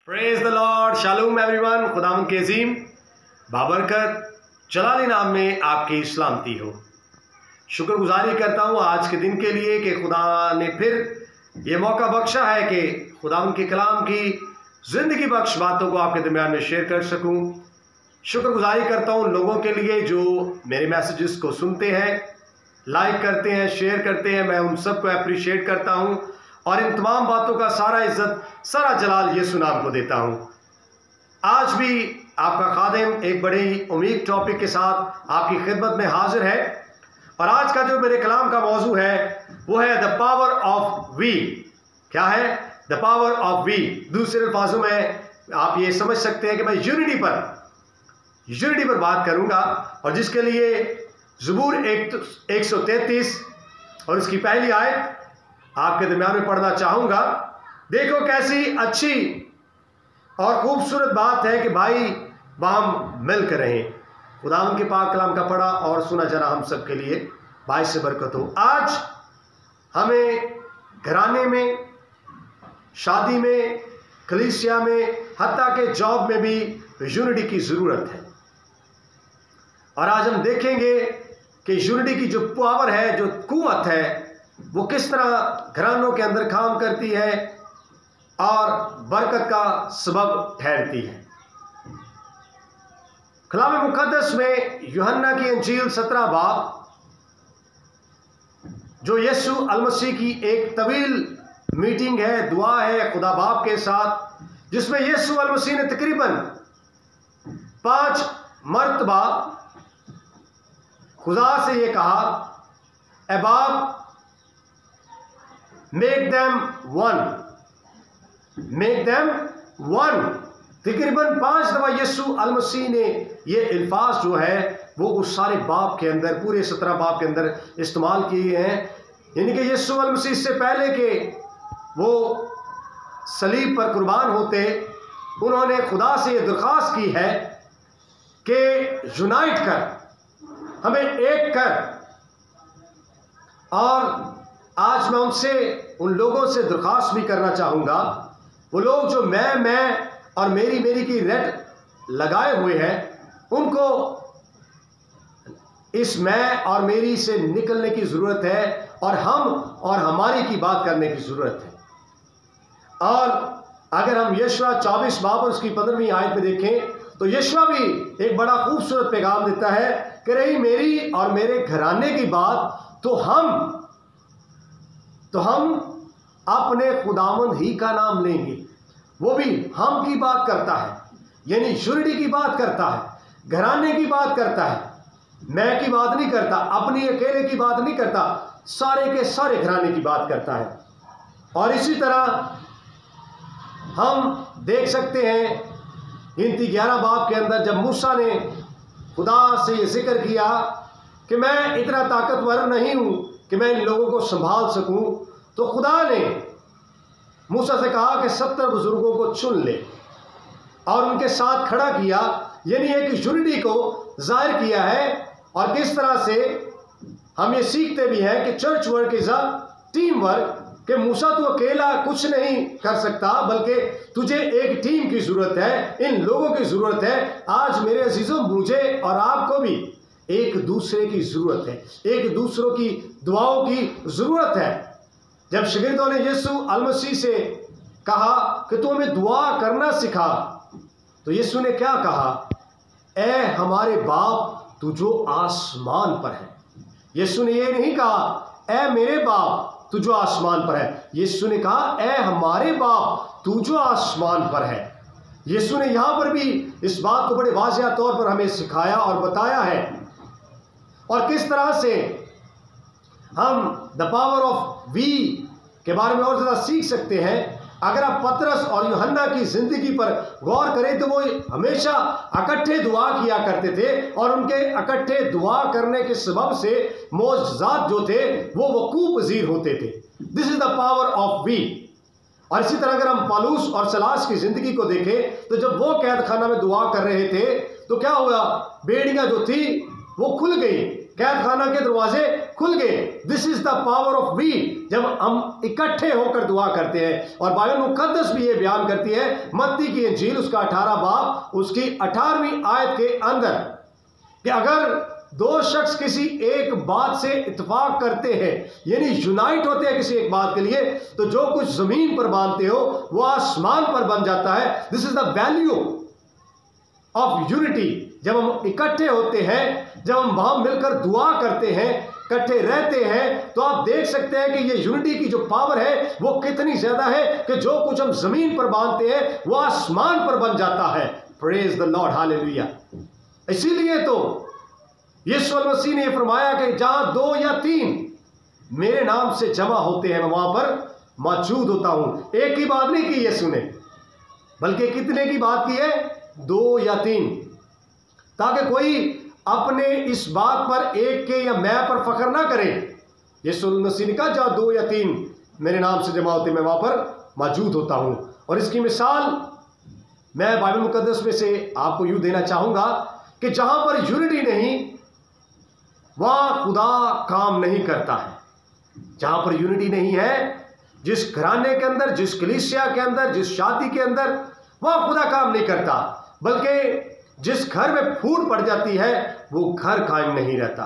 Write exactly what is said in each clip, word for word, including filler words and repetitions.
Praise the lord, shalom everyone. खुदावंद के अजीम बाबरकत जलाली नाम में आपकी सलामती हो। शुक्रगुजारी करता हूँ आज के दिन के लिए कि खुदा ने फिर ये मौका बख्शा है कि खुदावंद के कलाम की ज़िंदगी बख्श बातों को आपके दरमियान में शेयर कर सकूँ। शुक्रगुजारी करता हूँ लोगों के लिए जो मेरे मैसेजेस को सुनते हैं, लाइक करते हैं, शेयर करते हैं। मैं उन सबको अप्रिशिएट करता हूँ और इन तमाम बातों का सारा इज्जत, सारा जलाल यीशु नाम को देता हूँ। आज भी आपका खादिम एक बड़े ही उम्मीद टॉपिक के साथ आपकी खिदमत में हाजिर है और आज का जो मेरे कलाम का मौजू है वो है द पावर ऑफ वी। क्या है? The power of we. दूसरे अल्फाजों में आप ये समझ सकते हैं कि मैं यूनिटी पर यूनिटी पर बात करूंगा और जिसके लिए ज़बूर एक सौ तैंतीस और उसकी पहली आयत आपके दरमियान में पढ़ना चाहूंगा। देखो कैसी अच्छी और खूबसूरत बात है कि भाई हम मिलकर रहें। खुदावंद के पाक कलाम का पढ़ा और सुना जरा हम सब के लिए भाई से बरकत हो। आज हमें घराने में, शादी में, कलीसिया में, हत्ता के जॉब में भी यूनिटी की ज़रूरत है। और आज हम देखेंगे कि यूनिटी की जो पावर है, जो कुव्वत है, वो किस तरह घरानों के अंदर काम करती है और बरकत का सबब ठहरती है। कलाम मुकद्दस में यूहन्ना की इंजील सत्रह बाब, जो यीशु अलमसीह की एक तवील मीटिंग है, दुआ है खुदा बाप के साथ, जिसमें यीशु अलमसीह ने तकरीबन पांच मर्तबा खुदा से ये कहा, ए बाप, make them one, make them one. तकरीबन पांच दफा यीशु अलमसीह ने ये अल्फाज जो है वो उस सारे बाप के अंदर, पूरे सत्रह बाप के अंदर इस्तेमाल किए हैं। यानी कि यीशु अलमसीह से पहले के वो सलीब पर कुर्बान होते, उन्होंने खुदा से ये दरख्वास्त की है कि यूनाइट कर, हमें एक कर। और आज मैं उनसे, उन लोगों से दरख्वास्त भी करना चाहूँगा, वो लोग जो मैं मैं और मेरी मेरी की रट लगाए हुए हैं, उनको इस मैं और मेरी से निकलने की ज़रूरत है और हम और हमारी की बात करने की ज़रूरत है। और अगर हम यशवा चौबीस बाब और उसकी पंद्रहवीं आयत में देखें तो यशवा भी एक बड़ा खूबसूरत पैगाम देता है कि रही मेरी और मेरे घराने की बात तो हम तो हम अपने खुदावंद ही का नाम लेंगे। वो भी हम की बात करता है, यानी यूनिटी की बात करता है, घराने की बात करता है, मैं की बात नहीं करता, अपनी अकेले की बात नहीं करता, सारे के सारे घराने की बात करता है। और इसी तरह हम देख सकते हैं गिनती ग्यारह बाब के अंदर, जब मूसा ने खुदा से ये जिक्र किया कि मैं इतना ताकतवर नहीं हूँ कि मैं इन लोगों को संभाल सकूं, तो खुदा ने मूसा से कहा कि सत्तर बुजुर्गों को चुन ले और उनके साथ खड़ा किया। यानी एक यूनिटी को जाहिर किया है। और किस तरह से हम ये सीखते भी हैं कि church work is a team work, कि मूसा तू अकेला कुछ नहीं कर सकता, बल्कि तुझे एक टीम की ज़रूरत है, इन लोगों की ज़रूरत है। आज मेरे अजीज़ों, मुझे और आपको भी एक दूसरे की ज़रूरत है, एक दूसरों की दुआओं की ज़रूरत है। जब शागिर्दों ने यीशु अलमसीह से कहा कि तू हमें दुआ करना सिखा, तो यीशु ने क्या कहा? ए हमारे बाप तू जो आसमान पर है। यीशु ने ये नहीं कहा ए मेरे बाप तू जो आसमान पर है, यीशु ने कहा ए हमारे बाप तू जो आसमान पर है। यीशु ने यहाँ पर भी इस बात को बड़े वाज़िह तौर पर हमें सिखाया और बताया है। और किस तरह से हम द पावर ऑफ वी के बारे में और ज़्यादा सीख सकते हैं। अगर आप पतरस और यूहन्ना की ज़िंदगी पर गौर करें तो वो हमेशा इकट्ठे दुआ किया करते थे और उनके इकट्ठे दुआ करने के सबब से मौजज़ात जो थे वो वकूफ़ पज़ीर होते थे। This is the power of we. और इसी तरह अगर हम पालूस और सलास की ज़िंदगी को देखें तो जब वो कैद खाना में दुआ कर रहे थे तो क्या हुआ? बेड़ियाँ जो थी वो खुल गई, कैद खाना के दरवाजे खुल गए। This is the power of we. जब हम इकट्ठे होकर दुआ करते हैं, और बाइबल मुकद्दस भी ये बयान करती है, मत्ती की इंजील उसका अठारह बाब उसकी अठारहवीं आयत के अंदर, कि अगर दो शख्स किसी एक बात से इत्तेफाक करते हैं, यानी यूनाइट होते हैं किसी एक बात के लिए, तो जो कुछ जमीन पर बांधते हो वो आसमान पर बन जाता है। This is the value of unity. जब हम इकट्ठे होते हैं, जब हम वहां मिलकर दुआ करते हैं, इकट्ठे रहते हैं, तो आप देख सकते हैं कि ये यूनिटी की जो पावर है वो कितनी ज्यादा है कि जो कुछ हम जमीन पर बांधते हैं वो आसमान पर बन जाता है। Praise the lord, hallelujah. इसीलिए तो यीशु मसीह ने फरमाया कि जहां दो या तीन मेरे नाम से जमा होते हैं मैं वहां पर मौजूद होता हूं। एक की बात नहीं की यीशु ने, बल्कि कितने की बात की है? दो या तीन, ताकि कोई अपने इस बात पर एक के या मैं पर फख्र ना करे। यीशु मसीह ने कहा जहां दो या तीन मेरे नाम से जमा होते मैं वहां पर मौजूद होता हूं। और इसकी मिसाल मैं बाइबल मुकद्दस में से आपको यूं देना चाहूंगा कि जहां पर यूनिटी नहीं वहां खुदा काम नहीं करता है। जहां पर यूनिटी नहीं है, जिस घराने के अंदर, जिस कलीसिया के अंदर, जिस शादी के अंदर, वहां खुदा काम नहीं करता, बल्कि जिस घर में फूट पड़ जाती है वो घर कायम नहीं रहता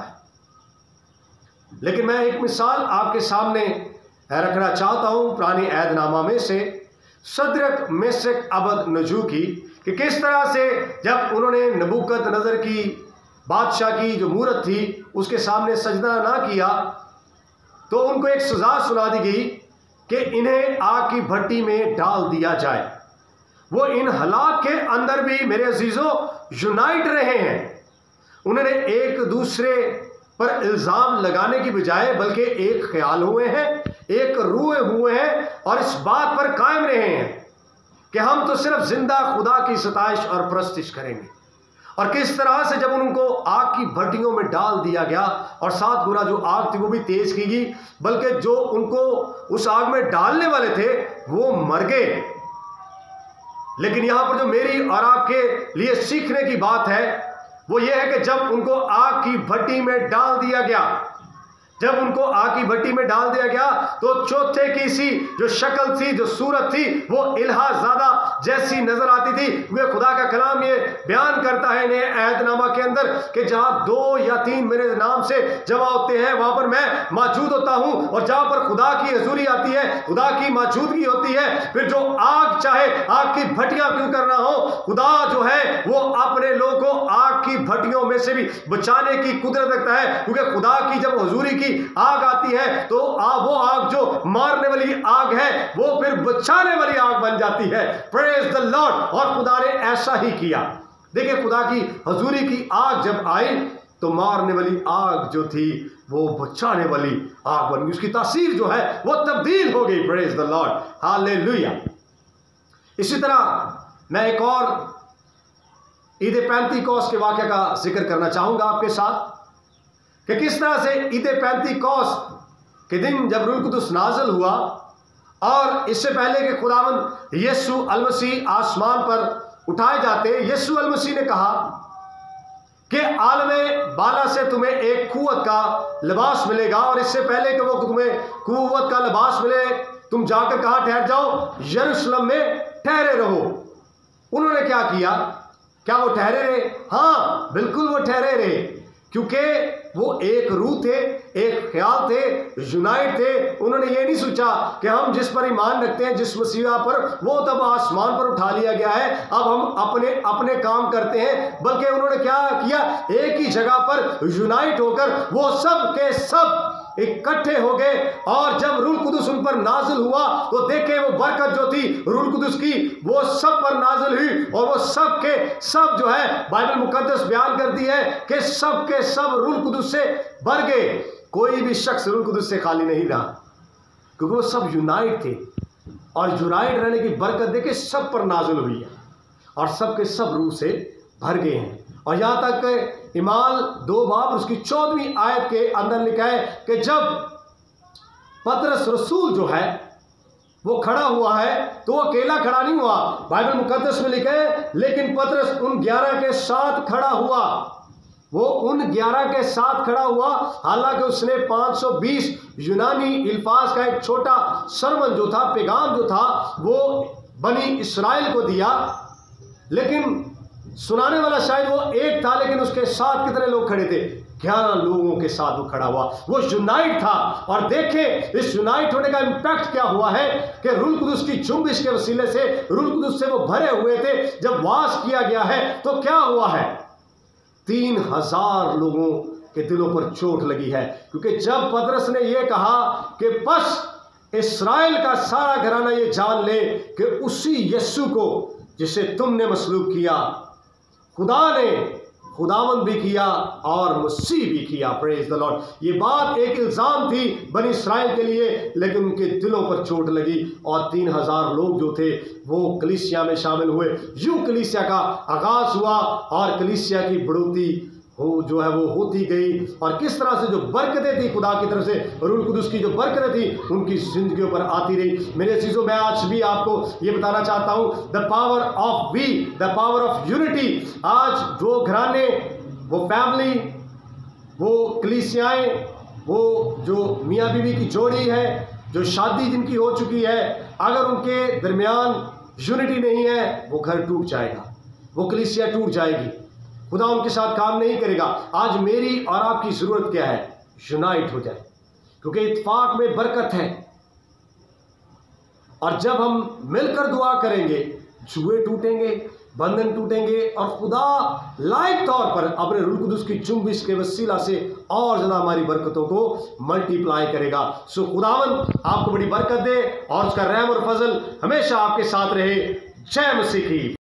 है। लेकिन मैं एक मिसाल आपके सामने रखना चाहता हूं पुरानी ऐदनामा में से, सदरक मेशक अबदनगो की, कि किस तरह से जब उन्होंने नबूकदनेस्सर की बादशाह की जो मूरत थी उसके सामने सजदा ना किया, तो उनको एक सजा सुना दी गई कि इन्हें आग की भट्टी में डाल दिया जाए। वो इन हालात के अंदर भी मेरे अजीजों यूनाइट रहे हैं। उन्होंने एक दूसरे पर इल्जाम लगाने की बजाय बल्कि एक ख्याल हुए हैं, एक रूए हुए हैं, और इस बात पर कायम रहे हैं कि हम तो सिर्फ जिंदा खुदा की सताइश और प्रस्तिश करेंगे। और किस तरह से जब उनको आग की भट्टियों में डाल दिया गया, और सात गुना जो आग थी वो भी तेज की गई, बल्कि जो उनको उस आग में डालने वाले थे वो मर गए। लेकिन यहां पर जो मेरी और आपके लिए सीखने की बात है वो ये है कि जब उनको आग की भट्टी में डाल दिया गया, जब उनको आग की भट्टी में डाल दिया गया, तो चौथे की सी जो शक्ल थी, जो सूरत थी, वो इल्हा ज़्यादा जैसी नजर आती थी। वे खुदा का कलाम ये बयान करता है नए ऐहदनामा के अंदर कि जहां दो या तीन मेरे नाम से जमा होते हैं वहां पर मैं मौजूद होता हूं। और जहां पर खुदा की हजूरी आती है, खुदा की मौजूदगी होती है, फिर जो आग चाहे आग की भट्टियां क्यों करना हो, खुदा जो है वो अपने लोगों को आग की भट्टियों में से भी बचाने की कुदरत रखता है। क्योंकि खुदा की जब हजूरी की आग आती है तो आ, वो आग जो मारने वाली आग है वो फिर बचाने वाली आग बन जाती है। Praise the lord. और खुदा ने ऐसा ही किया। देखिए, खुदा की हजूरी की आग जब आई तो मारने वाली आग जो थी वो बचाने वाली आग बन गई। उसकी तासीर जो है वो तब्दील हो गई। Praise the lord, hallelujah. इसी तरह मैं एक और ईद पैंतीकोस के वाक़या का जिक्र करना चाहूंगा आपके साथ कि किस तरह से ईद पैंतीकोस के दिन जब रूह कुदुस नाज़िल हुआ, और इससे पहले कि खुदावंद यीशु अल मसीह आसमान पर उठाए जाते, यीशु अल मसीह ने कहा कि आलमे बाला से तुम्हें एक कुव्वत का लिबास मिलेगा, और इससे पहले कि वो तुम्हें कुव्वत का लिबास मिले तुम जाकर कहाँ ठहर जाओ? यरूशलेम में ठहरे रहो। उन्होंने क्या किया? क्या वो ठहरे रहे? हाँ, बिल्कुल वो ठहरे रहे, क्योंकि वो एक रूह थे, एक ख्याल थे, यूनाइट थे। उन्होंने ये नहीं सोचा कि हम जिस पर ईमान रखते हैं, जिस मसीहा पर, वो तब आसमान पर उठा लिया गया है, अब हम अपने अपने काम करते हैं। बल्कि उन्होंने क्या किया? एक ही जगह पर यूनाइट होकर वो सब के सब इकट्ठे हो गए। और जब रूह कुदुस उन पर नाजिल हुआ तो देखे वो बरकत जो थी रूह कुदुस की वो सब पर नाजिल हुई, और वो सब के सब जो है बाइबल मुकद्दस बयान करती है कि सब के सब रूह कुदुस से भर गए। कोई भी शख्स रूह कुदुस से खाली नहीं रहा, क्योंकि वो सब यूनाइट थे। और यूनाइट रहने की बरकत देखे सब पर नाजिल हुई है, और सब के सब रूह से भर गए हैं। और यहाँ तक इमाल दो बाब उसकी चौदहवीं आयत के अंदर लिखा है कि जब पतरस रसूल जो है वो खड़ा हुआ है तो वो अकेला खड़ा नहीं हुआ। बाइबल मुकद्दस में लिखा है लेकिन पतरस उन ग्यारह के साथ खड़ा हुआ। वो उन ग्यारह के साथ खड़ा हुआ, हालांकि उसने पाँच सौ बीस यूनानी इल्फाज का एक छोटा सरमन जो था, पैगाम जो था, वो बनी इस्राएल को दिया, लेकिन सुनाने वाला शायद वो एक था, लेकिन उसके साथ कितने लोग खड़े थे? ग्यारह लोगों के साथ वो खड़ा हुआ, वो यूनाइट था। और देखें इस यूनाइट होने का इंपैक्ट क्या हुआ है कि रूह कुदुस की जुम्बिश के वसीले से, रूह कुदुस से वो भरे हुए थे। जब वास किया गया है तो क्या हुआ है? तीन हजार लोगों के दिलों पर चोट लगी है, क्योंकि जब पतरस ने यह कहा कि बस इस्राएल का सारा घराना ये जान ले कि उसी यीशु को जिसे तुमने मसलूब किया, खुदा ने खुदावंद भी किया और मसीह भी किया। Praise the lord. ये बात एक इल्जाम थी बनी इस्राएल के लिए, लेकिन उनके दिलों पर चोट लगी और तीन हजार लोग जो थे वो कलीसिया में शामिल हुए। यूं कलीसिया का आगाज हुआ और कलीसिया की बढ़ोतरी हो जो है वो होती गई। और किस तरह से जो बरकतें थी खुदा की तरफ से, रूह कुदुस की जो बरकतें थी उनकी जिंदगियों पर आती रही। मेरे चीज़ों मैं आज भी आपको ये बताना चाहता हूँ, the power of we, the power of unity. आज वो घराने, वो फैमिली, वो कलीसियाएं, वो जो मियाँ बीवी की जोड़ी है, जो शादी जिनकी हो चुकी है, अगर उनके दरमियान यूनिटी नहीं है वो घर टूट जाएगा, वो कलीसिया टूट जाएगी, खुदा उनके साथ काम नहीं करेगा। आज मेरी और आपकी ज़रूरत क्या है? यूनाइट हो जाए, क्योंकि इत्तेफाक में बरकत है। और जब हम मिलकर दुआ करेंगे, जुए टूटेंगे, बंधन टूटेंगे और खुदा लायक तौर पर अपने रूह कुदुस की जुम्बिश के वसीला से और ज़्यादा हमारी बरकतों को मल्टीप्लाई करेगा। सो खुदावन आपको बड़ी बरकत दे और उसका रहम और फजल हमेशा आपके साथ रहे। जय मसीह की।